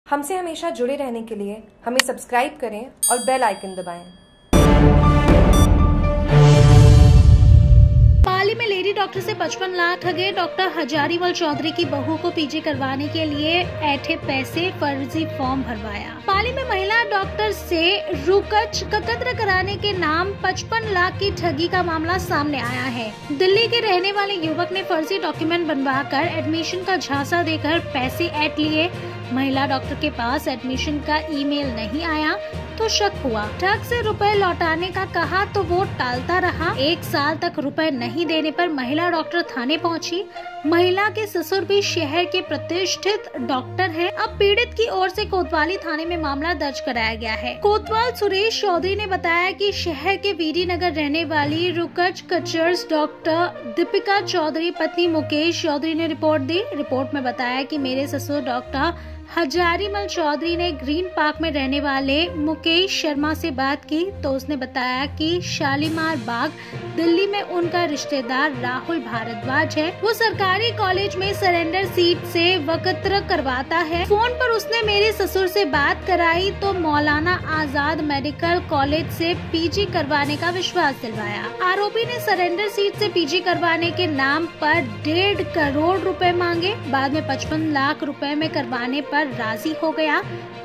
हमसे हमेशा जुड़े रहने के लिए हमें सब्सक्राइब करें और बेल आइकन दबाएं। पाली में लेडी डॉक्टर से 55 लाख ठगे। डॉक्टर हजारीमल चौधरी की बहू को पीजी करवाने के लिए ऐंठे पैसे, फर्जी फॉर्म भरवाया। पाली में महिला डॉक्टर से रुकच एकत्र कराने के नाम 55 लाख की ठगी का मामला सामने आया है। दिल्ली के रहने वाले युवक ने फर्जी डॉक्यूमेंट बनवाकर एडमिशन का झांसा देकर पैसे ऐंठ लिए। महिला डॉक्टर के पास एडमिशन का ईमेल नहीं आया तो शक हुआ। ठग से रुपए लौटाने का कहा तो वो टालता रहा। 1 साल तक रुपए नहीं देने पर महिला डॉक्टर थाने पहुंची। महिला के ससुर भी शहर के प्रतिष्ठित डॉक्टर हैं। अब पीड़ित की ओर से कोतवाली थाने में मामला दर्ज कराया गया है। कोतवाल सुरेश चौधरी ने बताया कि शहर के वीरी नगर रहने वाली रुकच कचर्स डॉक्टर दीपिका चौधरी पत्नी मुकेश चौधरी ने रिपोर्ट दी। रिपोर्ट में बताया कि मेरे ससुर डॉक्टर हजारीमल चौधरी ने ग्रीन पार्क में रहने वाले मुकेश शर्मा से बात की तो उसने बताया कि शालीमार बाग दिल्ली में उनका रिश्तेदार राहुल भारद्वाज है। वो सरकारी कॉलेज में सरेंडर सीट से वक्त्र करवाता है। फोन पर उसने मेरे ससुर से बात कराई तो मौलाना आजाद मेडिकल कॉलेज से पीजी करवाने का विश्वास दिलवाया। आरोपी ने सरेंडर सीट से पीजी करवाने के नाम पर 1.5 करोड़ रुपए मांगे। बाद में 55 लाख रुपए में करवाने पर राजी हो गया।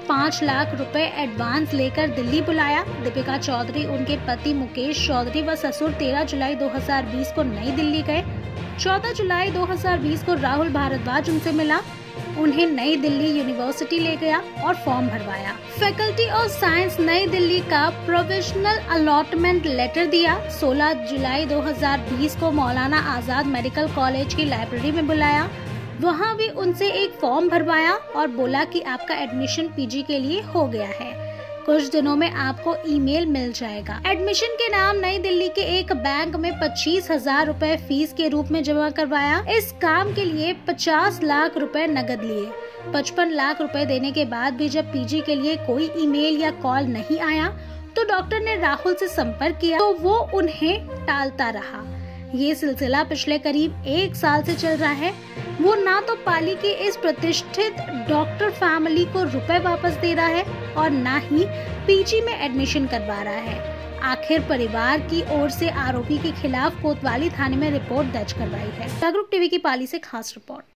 5 लाख रुपए एडवांस लेकर दिल्ली बुलाया। दीपिका चौधरी, उनके पति मुकेश चौधरी व ससुर 13 जुलाई 2020 को नई दिल्ली गए। 14 जुलाई 2020 को राहुल भारद्वाज उनसे मिला, उन्हें नई दिल्ली यूनिवर्सिटी ले गया और फॉर्म भरवाया। फैकल्टी ऑफ साइंस नई दिल्ली का प्रोविजनल अलॉटमेंट लेटर दिया। 16 जुलाई 2020 को मौलाना आजाद मेडिकल कॉलेज की लाइब्रेरी में बुलाया। वहाँ भी उनसे एक फॉर्म भरवाया और बोला कि आपका एडमिशन पीजी के लिए हो गया है, कुछ दिनों में आपको ईमेल मिल जाएगा। एडमिशन के नाम नई दिल्ली के एक बैंक में 25,000 रुपए फीस के रूप में जमा करवाया। इस काम के लिए 50 लाख रुपए नकद लिए। 55 लाख रुपए देने के बाद भी जब पीजी के लिए कोई ईमेल या कॉल नहीं आया तो डॉक्टर ने राहुल से संपर्क किया तो वो उन्हें टालता रहा। ये सिलसिला पिछले करीब 1 साल से चल रहा है। वो ना तो पाली के इस प्रतिष्ठित डॉक्टर फैमिली को रुपए वापस दे रहा है और ना ही पीजी में एडमिशन करवा रहा है। आखिर परिवार की ओर से आरोपी के खिलाफ कोतवाली थाने में रिपोर्ट दर्ज करवाई है। जागरूक टीवी की पाली से खास रिपोर्ट।